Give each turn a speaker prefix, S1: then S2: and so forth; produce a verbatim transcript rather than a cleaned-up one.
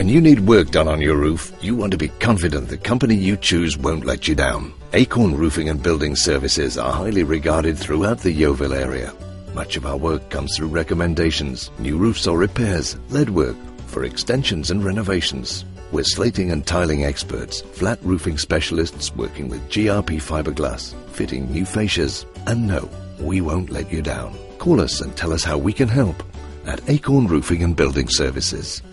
S1: When you need work done on your roof, you want to be confident the company you choose won't let you down. Acorn Roofing and Building Services are highly regarded throughout the Yeovil area. Much of our work comes through recommendations, new roofs or repairs, lead work, for extensions and renovations. We're slating and tiling experts, flat roofing specialists working with G R P fiberglass, fitting new fascias. And no, we won't let you down. Call us and tell us how we can help at Acorn Roofing and Building Services.